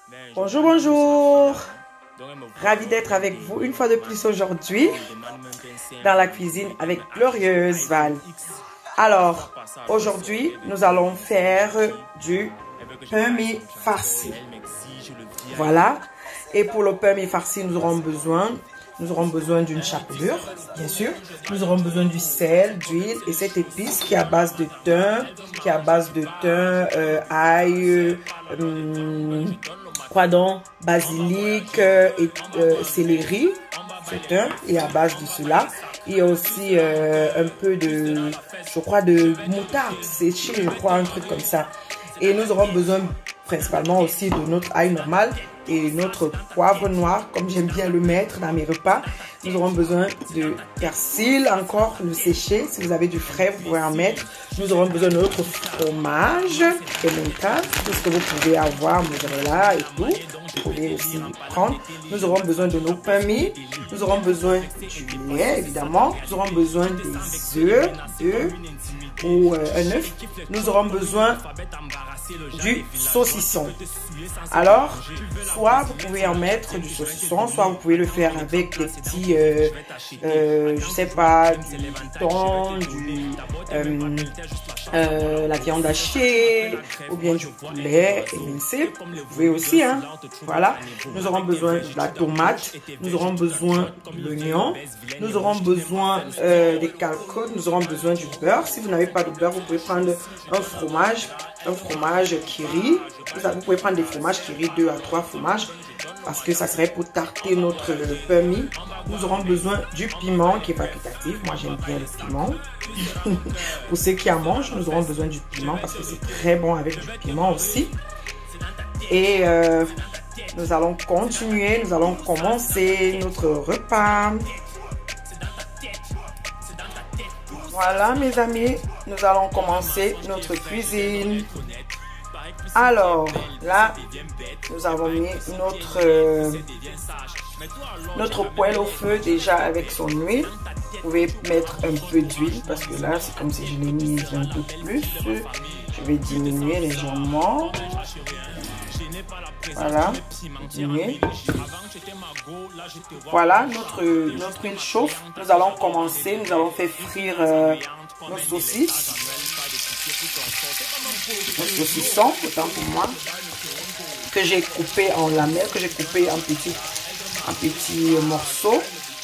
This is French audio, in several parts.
Bonjour, bonjour. Ravi d'être avec vous une fois de plus aujourd'hui dans la cuisine avec Glorieuse Val. Alors, aujourd'hui, nous allons faire du pain mi farci. Voilà. Et pour le pain mi farci, nous aurons besoin d'une chapelure, bien sûr. Nous aurons besoin du sel, d'huile et cette épice qui est à base de thym, ail, basilic et céleri. C'est thym et à base de cela. Il y a aussi un peu de, de moutarde séchée, un truc comme ça. Et nous aurons besoin principalement aussi de notre ail normal et notre poivre noir, comme j'aime bien le mettre dans mes repas. Nous aurons besoin de persil, encore le séché. Si vous avez du frais, vous pouvez en mettre. Nous aurons besoin de notre fromage, Emmental, tout ce que vous pouvez avoir, mozzarella et tout. Vous pouvez aussi prendre. Nous aurons besoin de nos pains mi. Nous aurons besoin du lait, évidemment. Nous aurons besoin des œufs ou un œuf. Nous aurons besoin du saucisson. Alors, soit vous pouvez en mettre du saucisson, soit vous pouvez le faire avec des petits, je sais pas, du thon, la viande hachée, ou bien du poulet émincé. Vous pouvez aussi, hein. Voilà. Nous aurons besoin de la tomate, nous aurons besoin de l'oignon, nous aurons besoin des calcotes, nous aurons besoin du beurre. Si vous n'avez pas de beurre, vous pouvez prendre un fromage Kiri. Vous pouvez prendre des fromages Kiri, 2 à 3 fromages, parce que ça serait pour tarter notre pain mi. Nous aurons besoin du piment qui est facultatif. Moi, j'aime bien le piment. Pour ceux qui en mangent, nous aurons besoin du piment parce que c'est très bon avec du piment aussi. Et nous allons continuer, nous allons commencer notre repas. Voilà mes amis, nous allons commencer notre cuisine. Alors là, nous avons mis notre poêle au feu déjà avec son huile. Vous pouvez mettre un peu d'huile parce que là, c'est comme si je l'ai mis un peu plus. Je vais diminuer légèrement. Voilà, diminuer. Voilà, notre huile chauffe. Nous allons commencer, nous allons faire frire nos saucisses. Nos saucissons, autant pour moi, que j'ai coupé en lamelles, que j'ai coupé en petits morceaux.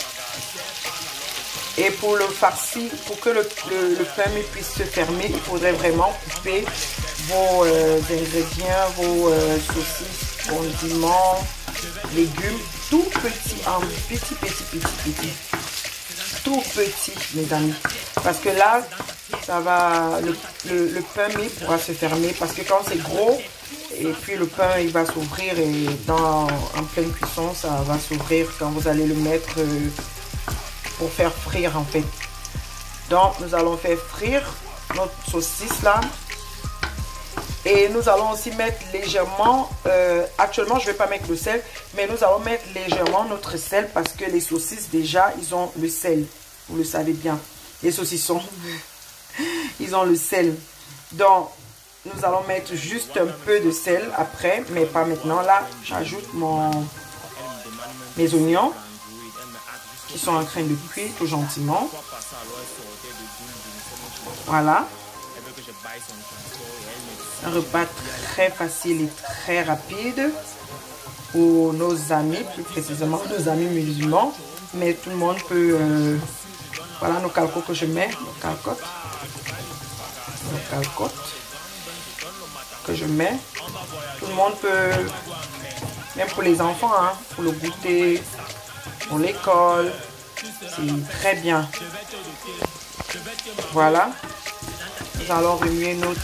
Et pour le farci, pour que le pain puisse se fermer, il faudrait vraiment couper vos ingrédients, vos saucisses, condiments, légumes, tout petits, en petit. Tout petit, mes amis. Parce que là, ça va, le pain mi pourra se fermer. Parce que quand c'est gros, et puis le pain, il va s'ouvrir et en pleine cuisson, ça va s'ouvrir quand vous allez le mettre pour faire frire en fait. Donc, nous allons faire frire notre saucisse là. Et nous allons aussi mettre légèrement, actuellement je ne vais pas mettre le sel, mais nous allons mettre légèrement notre sel parce que les saucisses déjà, ils ont le sel. Vous le savez bien. Les saucissons, ils ont le sel. Donc, nous allons mettre juste un peu de sel après, mais pas maintenant. Là, j'ajoute mes oignons qui sont en train de cuire tout gentiment. Voilà. Un repas très facile et très rapide pour nos amis, plus précisément nos amis musulmans. Mais tout le monde peut... voilà nos calcots que je mets, nos calcotes que je mets. Tout le monde peut, même pour les enfants, hein, pour le goûter, pour l'école, c'est très bien. Voilà. Nous allons remuer notre...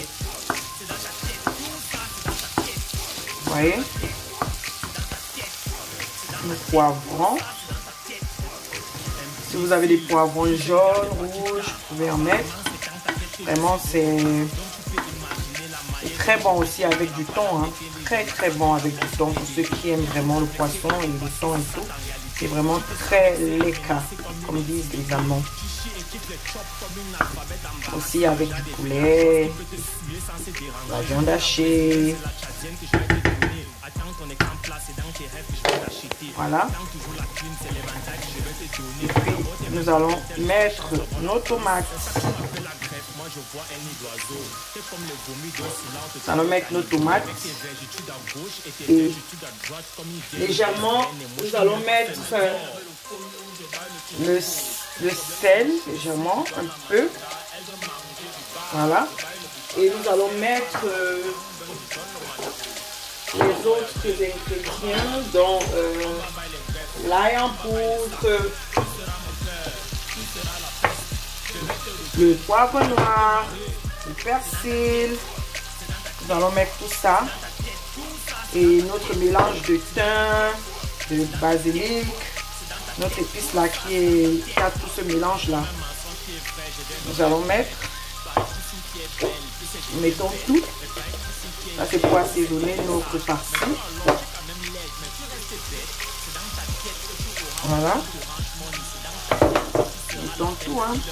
Vous voyez, nos poivrons. Si vous avez des poivrons jaunes, rouges, vous pouvez en mettre. Vraiment, c'est très bon aussi avec du thon. Hein. Très bon avec du thon. Pour ceux qui aiment vraiment le poisson et le thon et tout. C'est vraiment très lecker, comme disent les Allemands. Aussi avec du poulet, la viande hachée. Voilà. Et puis, nous allons mettre nos tomates. Nous allons mettre nos tomates. Et légèrement, nous allons mettre le sel, légèrement, un peu. Voilà. Et nous allons mettre les autres ingrédients, dont l'ail en poudre, le poivre noir, le persil. Nous allons mettre tout ça. Et notre mélange de thym, de basilic, notre épice là qui a tout ce mélange là. Nous allons mettre. Nous mettons tout. Ça c'est pour assaisonner notre farci. Voilà. Mettons tout, hein.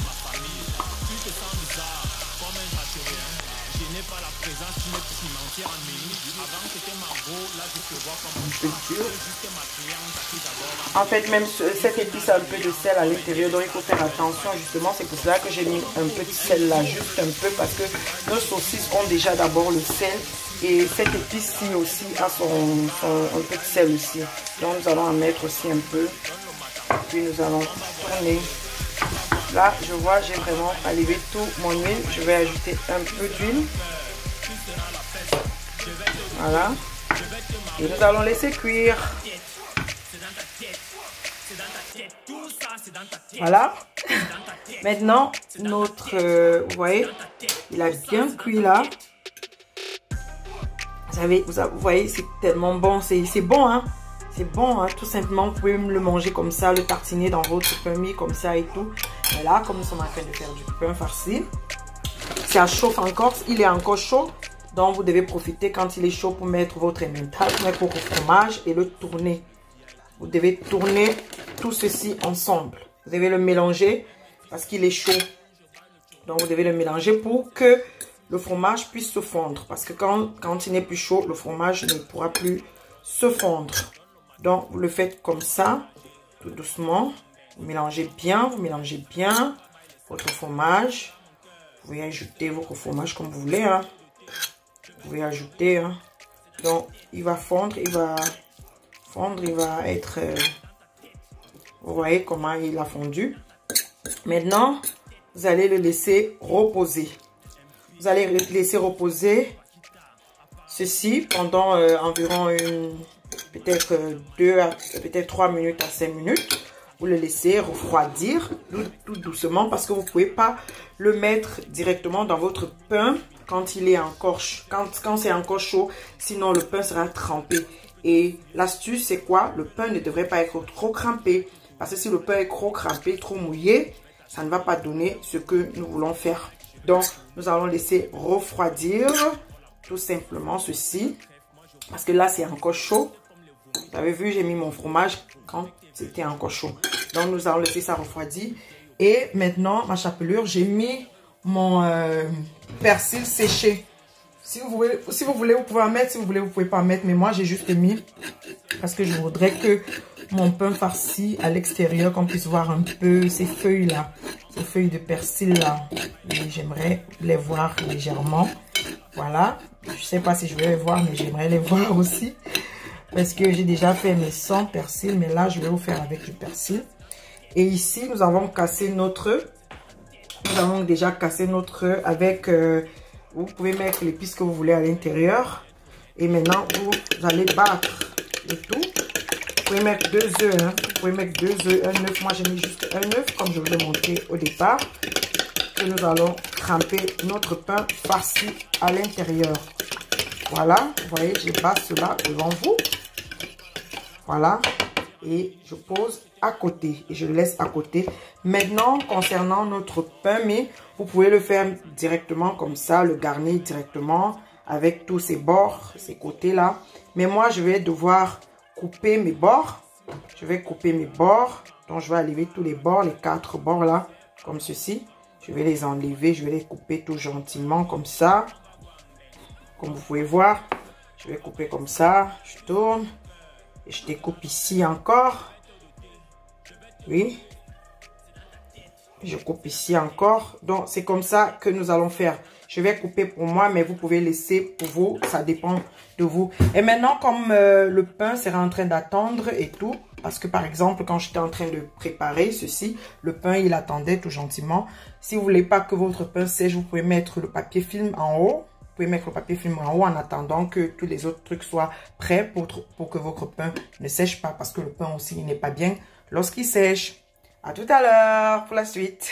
Un peu dur. En fait, même cette épice a un peu de sel à l'intérieur, donc il faut faire attention justement. C'est pour cela que j'ai mis un petit sel là, juste un peu, parce que nos saucisses ont déjà d'abord le sel. Et cette épice-ci aussi a un peu de sel aussi. Donc nous allons en mettre aussi un peu. Puis nous allons tourner. Là, je vois, j'ai vraiment enlevé tout mon huile. Je vais ajouter un peu d'huile. Voilà. Et nous allons laisser cuire. Voilà. Maintenant, notre... vous voyez, il a bien cuit là. Vous voyez, c'est tellement bon. C'est bon, hein. C'est bon, hein. Tout simplement, vous pouvez le manger comme ça, le tartiner dans votre pain mis comme ça et tout. Et là, comme nous sommes en train de faire du pain farci, ça chauffe encore. Il est encore chaud. Donc, vous devez profiter quand il est chaud pour mettre votre emmental, pour mettre votre fromage et le tourner. Vous devez tourner tout ceci ensemble. Vous devez le mélanger parce qu'il est chaud. Donc, vous devez le mélanger pour que le fromage puisse se fondre. Parce que quand il n'est plus chaud, le fromage ne pourra plus se fondre. Donc, vous le faites comme ça, tout doucement. Vous mélangez bien votre fromage. Vous pouvez ajouter votre fromage comme vous voulez, hein. Vous pouvez ajouter, hein. Donc il va fondre, il va être, vous voyez comment il a fondu. Maintenant, vous allez le laisser reposer. Vous allez laisser reposer ceci pendant environ peut-être 3 minutes à 5 minutes. Vous le laissez refroidir tout doucement, parce que vous ne pouvez pas le mettre directement dans votre pain quand il est encore quand c'est encore chaud, sinon le pain sera trempé. Et l'astuce, c'est quoi? Le pain ne devrait pas être trop crampé, parce que si le pain est trop crampé, trop mouillé, ça ne va pas donner ce que nous voulons faire. Donc, nous allons laisser refroidir tout simplement ceci, parce que là, c'est encore chaud. Vous avez vu, j'ai mis mon fromage quand c'était encore chaud. Donc, nous allons laisser ça refroidir. Et maintenant, ma chapelure, j'ai mis mon persil séché. Si vous voulez, vous pouvez en mettre. Si vous voulez, vous pouvez pas en mettre. Mais moi, j'ai juste mis parce que je voudrais que mon pain farci à l'extérieur, qu'on puisse voir un peu ces feuilles-là. Ces feuilles de persil là. Et j'aimerais les voir légèrement. Voilà. Je sais pas si je vais les voir, mais j'aimerais les voir aussi. Parce que j'ai déjà fait mes sans persil. Mais là, je vais vous faire avec du persil. Et ici, nous avons cassé notre œuf. Nous avons déjà cassé notre œuf avec... vous pouvez mettre l'épice que vous voulez à l'intérieur. Et maintenant, vous allez battre le tout. Vous pouvez mettre 2 œufs. Hein. Vous pouvez mettre 2 œufs, un œuf. Moi, j'ai mis juste un œuf, comme je vous l'ai montré au départ. Et nous allons tremper notre pain farci à l'intérieur. Voilà. Vous voyez, je bats cela devant vous. Voilà. Et je pose à côté. Et je le laisse à côté. Maintenant, concernant notre pain, mais vous pouvez le faire directement comme ça, le garnir directement avec tous ses bords, ces côtés-là. Mais moi, je vais devoir couper mes bords. Je vais couper mes bords. Donc, je vais enlever tous les bords, les 4 bords là, comme ceci. Je vais les enlever, je vais les couper tout gentiment comme ça. Comme vous pouvez voir, je vais couper comme ça. Je tourne. Je découpe ici encore. Oui. Je coupe ici encore. Donc, c'est comme ça que nous allons faire. Je vais couper pour moi, mais vous pouvez laisser pour vous. Ça dépend de vous. Et maintenant, comme le pain sera en train d'attendre et tout, parce que par exemple, quand j'étais en train de préparer ceci, le pain, il attendait tout gentiment. Si vous voulez pas que votre pain sèche, vous pouvez mettre le papier film en haut. Vous pouvez mettre le papier film en haut en attendant que tous les autres trucs soient prêts pour que votre pain ne sèche pas. Parce que le pain aussi, il n'est pas bien lorsqu'il sèche. À tout à l'heure pour la suite.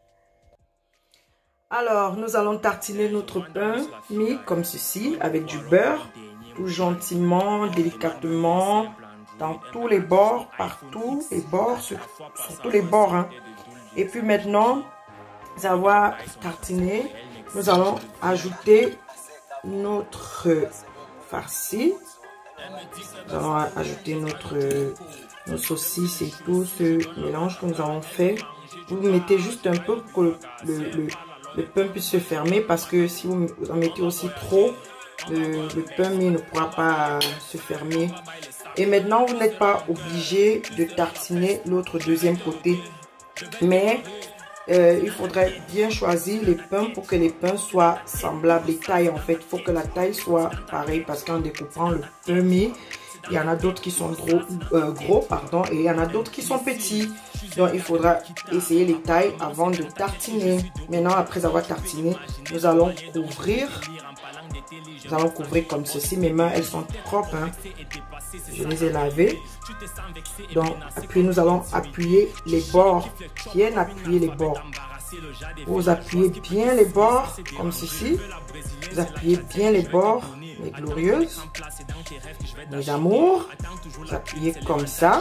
Alors, nous allons tartiner notre pain mis comme ceci avec du beurre, tout gentiment, délicatement, dans tous les bords, partout, les bords, sur tous les bords. Hein. Et puis maintenant, nous avoir tartiné, nous allons ajouter notre farci. Nous allons ajouter nos saucisses et tout ce mélange que nous avons fait. Vous mettez juste un peu pour que le pain puisse se fermer, parce que si vous en mettez aussi trop, le pain ne pourra pas se fermer. Et maintenant, vous n'êtes pas obligé de tartiner l'autre deuxième côté. Mais il faudrait bien choisir les pains pour que les pains soient semblables. Les tailles, en fait, il faut que la taille soit pareille, parce qu'en découpant le pain mis, il y en a d'autres qui sont gros, pardon, et il y en a d'autres qui sont petits. Donc, il faudra essayer les tailles avant de tartiner. Maintenant, après avoir tartiné, nous allons couvrir. Nous allons couvrir comme ceci. Mes mains, elles sont propres. Hein. Je les ai lavées. Donc, puis nous allons appuyer les bords. Bien appuyer les bords. Vous appuyez bien les bords, comme ceci. Vous appuyez bien les bords, mes glorieuses, mes amours. Vous appuyez comme ça,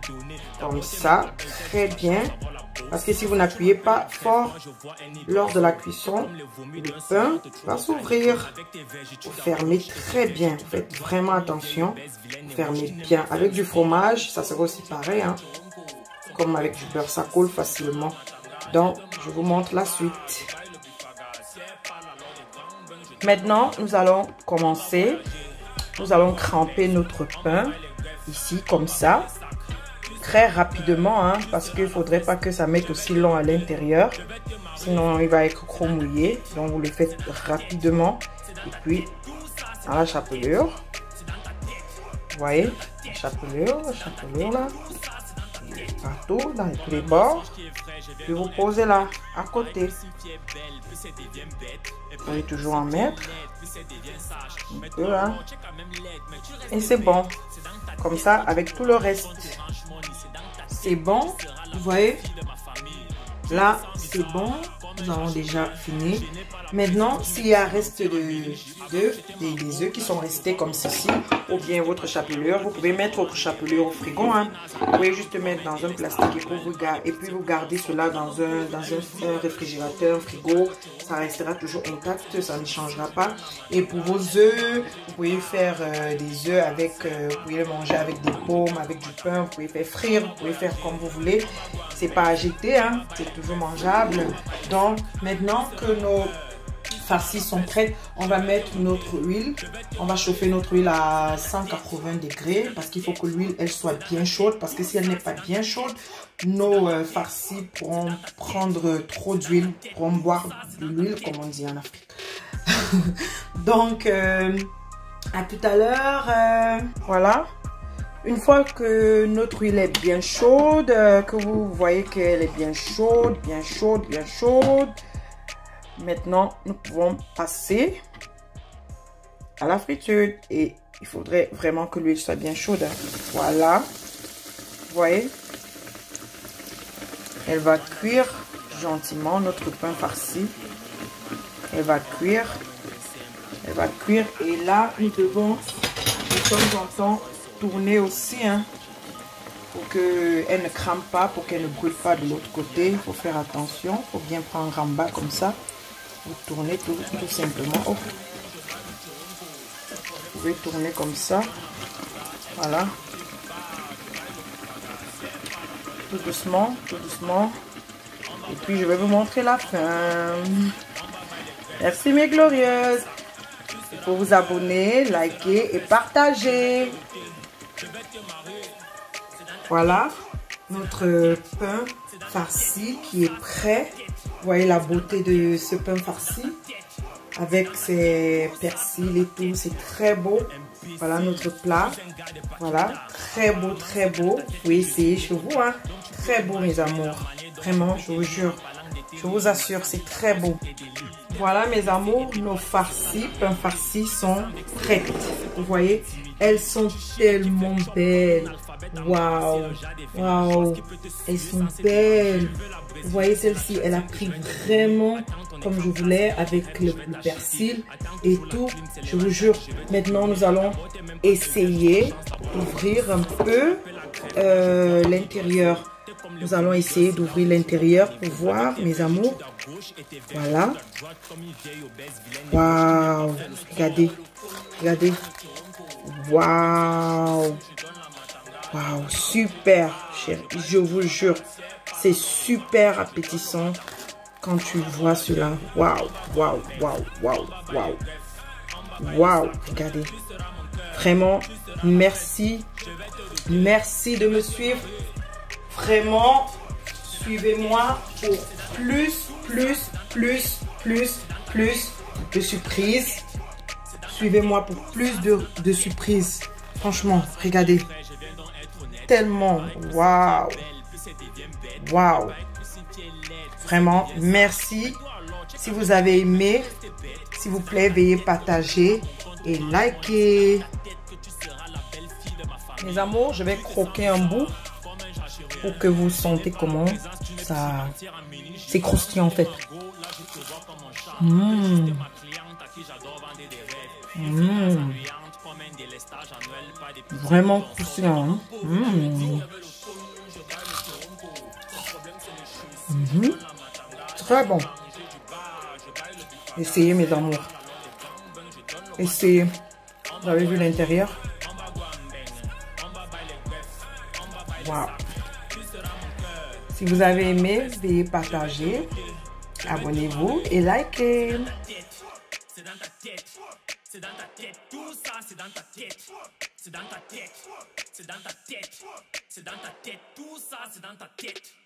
très bien. Parce que si vous n'appuyez pas fort lors de la cuisson, le pain va s'ouvrir. Vous fermez très bien, faites vraiment attention. Vous fermez bien. Avec du fromage, ça sera aussi pareil, hein. Comme avec du beurre, ça colle facilement. Donc, je vous montre la suite. Maintenant, nous allons commencer. Nous allons cramper notre pain ici, comme ça. Très rapidement, hein, parce qu'il ne faudrait pas que ça mette aussi long à l'intérieur. Sinon, il va être trop mouillé. Donc, vous le faites rapidement. Et puis, à la chapelure. Vous voyez, la chapelure là. Partout, dans tous les bords. Puis vous posez là, à côté. Vous pouvez toujours en mettre. Un peu là. Et c'est bon. Comme ça, avec tout le reste. C'est bon. Vous voyez. Là, c'est bon. Nous avons déjà fini. Maintenant, s'il y a reste des œufs qui sont restés comme ceci, ou bien votre chapelure, vous pouvez mettre votre chapelure au frigo. Hein. Vous pouvez juste mettre dans un plastique et puis vous gardez cela dans un réfrigérateur, un frigo. Ça restera toujours intact, ça ne changera pas. Et pour vos œufs, vous pouvez faire des œufs avec, vous pouvez les manger avec des pommes, avec du pain, vous pouvez faire frire, vous pouvez faire comme vous voulez. C'est pas à jeter, hein, c'est toujours mangeable. Donc, maintenant que nos farcis sont prêtes, on va mettre notre huile. On va chauffer notre huile à 180 degrés parce qu'il faut que l'huile elle soit bien chaude, parce que si elle n'est pas bien chaude, nos farcis pourront prendre trop d'huile, pourront boire de l'huile comme on dit en Afrique. Donc, à tout à l'heure. Voilà. Une fois que notre huile est bien chaude, que vous voyez qu'elle est bien chaude, bien chaude. Maintenant, nous pouvons passer à la friture. Et il faudrait vraiment que l'huile soit bien chaude. Voilà. Vous voyez? Elle va cuire gentiment, notre pain farci. Elle va cuire. Et là, nous devons de temps en temps tourner aussi, hein, pour qu'elle ne crame pas, pour qu'elle ne brûle pas de l'autre côté. Il faut faire attention. Il faut bien prendre en bas comme ça. Vous tournez tout simplement. Oh. Vous pouvez tourner comme ça. Voilà. Tout doucement. Et puis je vais vous montrer la fin. Merci mes glorieuses. Il faut vous abonner, liker et partager. Voilà notre pain farci qui est prêt. Vous voyez la beauté de ce pain farci avec ses persils et tout. C'est très beau. Voilà notre plat. Voilà, très beau, très beau. Vous pouvez essayer chez vous, hein. Très beau, mes amours. Vraiment, je vous jure. Je vous assure, c'est très beau. Voilà, mes amours, nos farcis, pains farcis sont prêtes. Vous voyez, elles sont tellement belles. Waouh, waouh, elles sont belles. Vous voyez, celle-ci, elle a pris vraiment comme je voulais avec le persil et tout. Je vous jure, maintenant, nous allons essayer d'ouvrir un peu l'intérieur. Nous allons essayer d'ouvrir l'intérieur pour voir, mes amours. Voilà. Waouh. Regardez. Regardez. Waouh. Waouh. Super, chérie. Je vous jure. C'est super appétissant quand tu vois cela. Waouh. Waouh. Waouh. Waouh. Waouh. Waouh. Regardez. Vraiment, merci. Merci de me suivre. Vraiment, suivez-moi pour plus de surprises. Suivez-moi pour plus de surprises. Franchement, regardez. Tellement. Waouh. Waouh. Vraiment, merci. Si vous avez aimé, s'il vous plaît, veuillez partager et liker. Mes amours, je vais croquer un bout pour que vous sentez comment ça c'est croustillant en fait. Vraiment croustillant. Très bon. Essayez, mes amours. Essayez. Vous avez vu l'intérieur? Wow. Si vous avez aimé, veuillez partager, abonnez-vous et likez. C'est dans ta tête, tout ça, c'est dans ta tête. C'est dans ta tête, c'est dans ta tête, c'est dans ta tête, tout ça, c'est dans ta tête.